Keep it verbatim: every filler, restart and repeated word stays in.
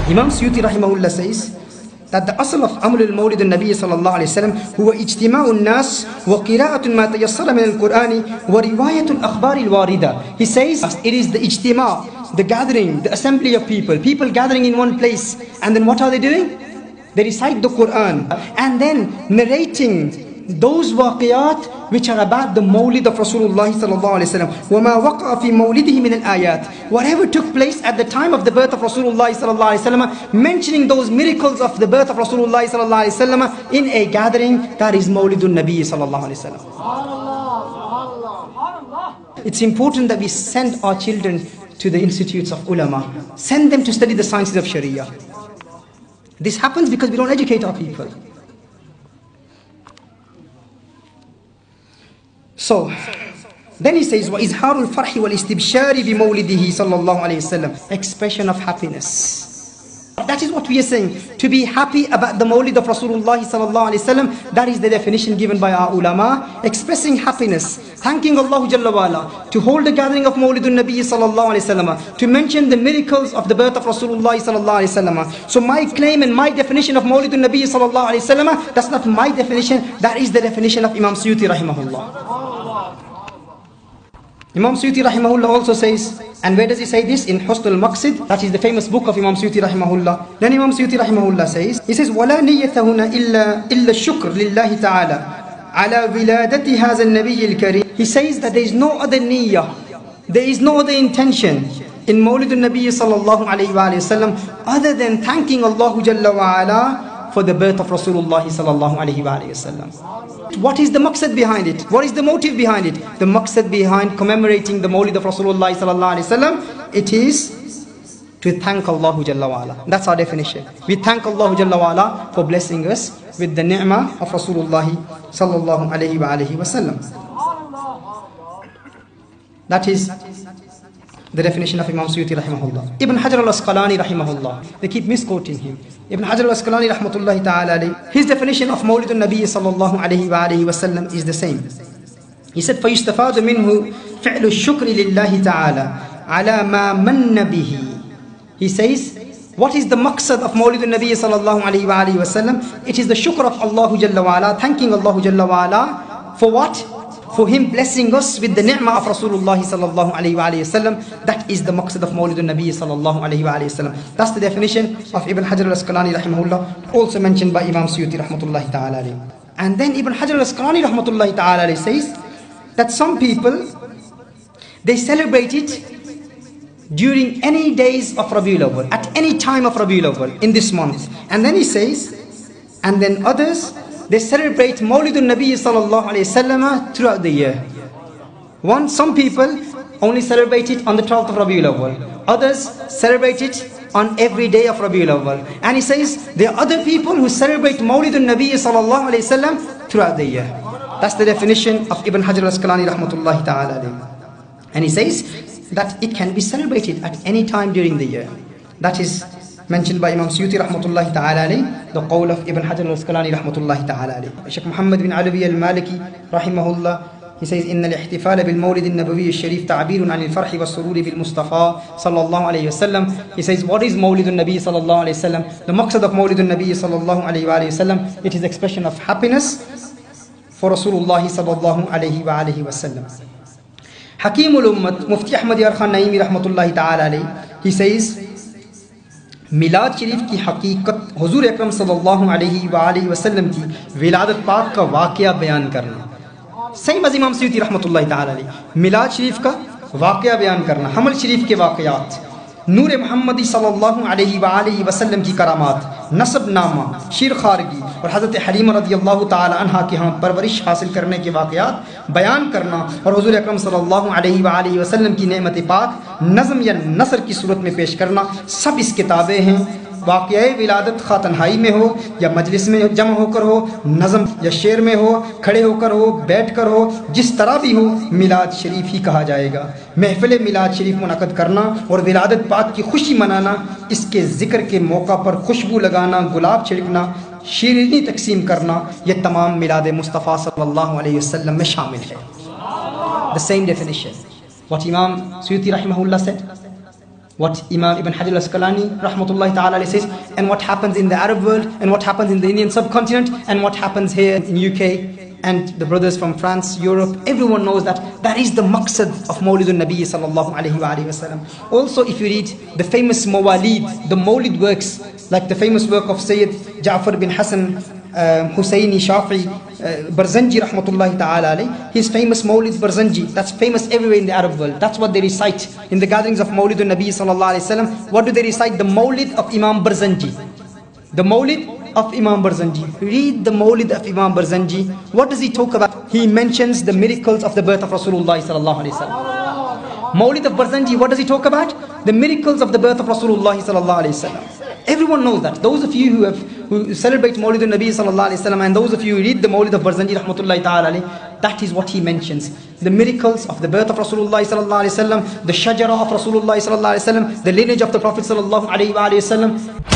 Imam Suyuti rahimahullah says that the asl of Amal al-Mawlid al-Nabi sallallahu alayhi wa sallam huwa ijtima'u an-nas wa qira'atu ma tayassara min al-Qur'ani wa riwayatu al-akhbar al-warida. He says it is the ijtima', the gathering, the assembly of people, people gathering in one place, and then what are they doing? They recite the Quran and then narrating those waqiyat which are about the Mawlid of Rasulullah sallallahu alayhi wa sallam. وَمَا وَقَعَ فِي مَوْلِدِهِ مِنَ الْآيَاتِ. Whatever took place at the time of the birth of Rasulullah sallallahu alayhi wa sallam, mentioning those miracles of the birth of Rasulullah sallallahu alayhi wa sallam in a gathering, that is Mawlidun Nabi sallallahu alayhi wa sallam. It's important that we send our children to the institutes of ulama. Send them to study the sciences of Sharia. This happens because we don't educate our people. So, then he says, وَإِزْهَارُ الْفَرْحِ وَالْإِسْتِبْشَارِ بِمَوْلِدِهِ صَلَّى اللَّهُ عَلَيْهِ وسلم. Expression of happiness. That is what we are saying. To be happy about the Mawlid of Rasulullah sallallahu alayhi wasallam. That is the definition given by our ulama. Expressing happiness, thanking Allah Jalla wa ala, to hold a gathering of Mawlidun Nabi sallallahu alayhi wasallam, to mention the miracles of the birth of Rasulullah sallallahu alayhi wasallam. So my claim and my definition of Mawlidun Nabi sallallahu alayhi wasallam, that's not my definition. That is the definition of Imam Suyuti rahimahullah. Imam Suyuti rahimahullah also says, and where does he say this? In Husn al-Maqsid, that is the famous book of Imam Suyuti rahimahullah. Then Imam Suyuti rahimahullah says, he says, وَلَا نِيَّةَ هُنَا إِلَّا إِلَّا الشُّكْرِ لِلَّهِ تَعَالَى عَلَى وِلَادَةِ هَذَا النَّبِيِّ الْكَرِيمِ. He says that there is no other niyyah, there is no other intention in Mawlidun Nabi sallallahu alayhi wa sallam other than thanking Allah Jalla wa ala for the birth of Rasulullah sallallahu alayhi wa sallam. What is the maqsad behind it? What is the motive behind it? The maqsad behind commemorating the Mawlid of Rasulullah sallallahu alayhi wa sallam, it is to thank Allah Jalla wa ala. That's our definition. We thank Allah Jalla wa ala for blessing us with the ni'mah of Rasulullah sallallahu alayhi wa sallam. That is the definition of Imam Suyuti rahimahullah. Ibn Hajar al-Asqalani rahimahullah, they keep misquoting him. Ibn Hajar al-Asqalani rahmatullahi ta'ala alayhi, his definition of Mawlidun Nabi sallallahu alayhi wa alayhi wa sallam is the same. He said, فَيُسْتَفَادُ مِنْهُ فِعْلُ الشُّكْرِ لِلَّهِ تَعَالَى عَلَى مَا مَنَّ بِهِ. He says, what is the maqsad of Mawlidun Nabi sallallahu alayhi wa alayhi wa sallam? It is the shukr of Allah Jalla wa ala, thanking Allah Jalla wa ala for what? For him blessing us with the ni'mah of Rasulullah sallallahu alayhi wa sallam. That is the maqsad of Mawlidun Nabi sallallahu alayhi wa sallam. That's the definition of Ibn Hajar al-Asqalani rahimahullah, also mentioned by Imam Suyuti rahmatullahi ta'ala alayhi. And then Ibn Hajar al-Asqalani rahmatullahi ta'ala alayhi says that some people, they celebrate it during any days of Rabiul Awwal, at any time of Rabiul Awwal in this month. And then he says, and then others, they celebrate Mawlidun Nabi sallallahu alayhi wasallam throughout the year. One, some people only celebrate it on the twelfth of Rabiul Awwal. Others celebrate it on every day of Rabiul Awwal. And he says there are other people who celebrate Mawlidun Nabi sallallahu alayhi wasallam throughout the year. That's the definition of Ibn Hajar al-Asqalani rahmatullahi ta'ala alayhi. And he says that it can be celebrated at any time during the year. That is mentioned by Imam Suyuti rahmatullahi ta'ala alayhi, the qawl of Ibn Hajar al-Asqalani rahmatullahi ta'ala alayhi. Shaykh Muhammad bin Alawi al-Maliki rahimahullah, he says, إن الاحتفال بالمولد النبوي الشريف تعبير عن الفرح والسرور بالمصطفى صلى الله عليه وسلم. He says, what is Mawlid al-Nabi sallallahu alayhi wasallam? The maqsad of Mawlid al-Nabi sallallahu alayhi wa sallam, it is expression of happiness for Rasulullah sallallahu alayhi wa alayhi wa sallam. Hakim al-Ummat, Mufti Ahmad Yar Khan Naimi rahmatullahi ta'ala alayhi, he says, मिलाद शरीफ की हकीकत हुजूर अकरम सल्लल्लाहु अलैहि वालैहि वसल्लम की विलादत पाक का वाक़या बयान करना. सही इमाम सुयूती रहमतुल्लाहि ताला अलैहि, मिलाद शरीफ का वाक़या बयान करना, हमल शरीफ के वाक़यात, नूर मोहम्मदी सल्लल्लाहु अलैहि वालैहि वसल्लम की करामात, नसब नामा, शीर खारगी और हज़रत हलीमा रज़ियल्लाहु ताला अन्हा के यहाँ परवरिश हासिल करने के वाक़यात बयान करना और हुज़ूर अकरम सल्लल्लाहु अलैहि वालैहि वसल्लम की नेमत पाक नज़म या नसर की सूरत में पेश करना, सब इस किताबें हैं. वाक़या विलादत खा तन्हाई में हो या मजलिस में जमा होकर हो, नज़म या शेर में हो, खड़े होकर हो, बैठ कर हो, जिस तरह भी हो, मिलाद शरीफ ही कहा जाएगा. महफिल मिलाद शरीफ मुनक़द करना और विलादत पाक की खुशी मनाना, इसके ज़िक्र के मौका पर खुशबू लगाना, गुलाब छिड़कना, शीरीनी तकसीम करना, यह तमाम मिलाद मुस्तफ़ा सल्लल्लाहु अलैहि वसल्लम में शामिल है. The same definition what Imam Suyuti rahimahullah said. what Imam Ibn Hajar al-Asqalani rahmatullahi ta'ala says, and what happens in the Arab world, and what happens in the Indian subcontinent, and what happens here in U K, and the brothers from France, Europe, everyone knows that that is the maqsad of Mawlidun Nabi sallallahu alayhi wa alayhi wa sallam. Also, if you read the famous Mawalid, the Mawlid works, like the famous work of Sayyid Ja'far bin Hassan uh, Husayni Shafi'i uh, Barzanji rahmatullahi ta'ala alayhi, his famous Mawlid Barzanji, that's famous everywhere in the Arab world. That's what they recite in the gatherings of Mawlidun Nabi sallallahu alayhi wa sallam. What do they recite? The Mawlid of Imam Barzanji. The Mawlid of Imam Barzanji. Read the Mawlid of Imam Barzanji. What does he talk about? He mentions the miracles of the birth of Rasulullah sallallahu alayhi wa sallam. Mawlid of Barzanji, what does he talk about? The miracles of the birth of Rasulullah sallallahu alayhi wa sallam. Everyone knows that. Those of you who have who celebrate Mawlid al-Nabi sallallahu alayhi wa sallam, and those of you who read the Mawlid of Barzanji rahmatullahi ta'ala alayhi, that is what he mentions. The miracles of the birth of Rasulullah sallallahu alayhi wa sallam, the shajara of Rasulullah sallallahu alayhi wa sallam, the lineage of the Prophet sallallahu alayhi wa sallam.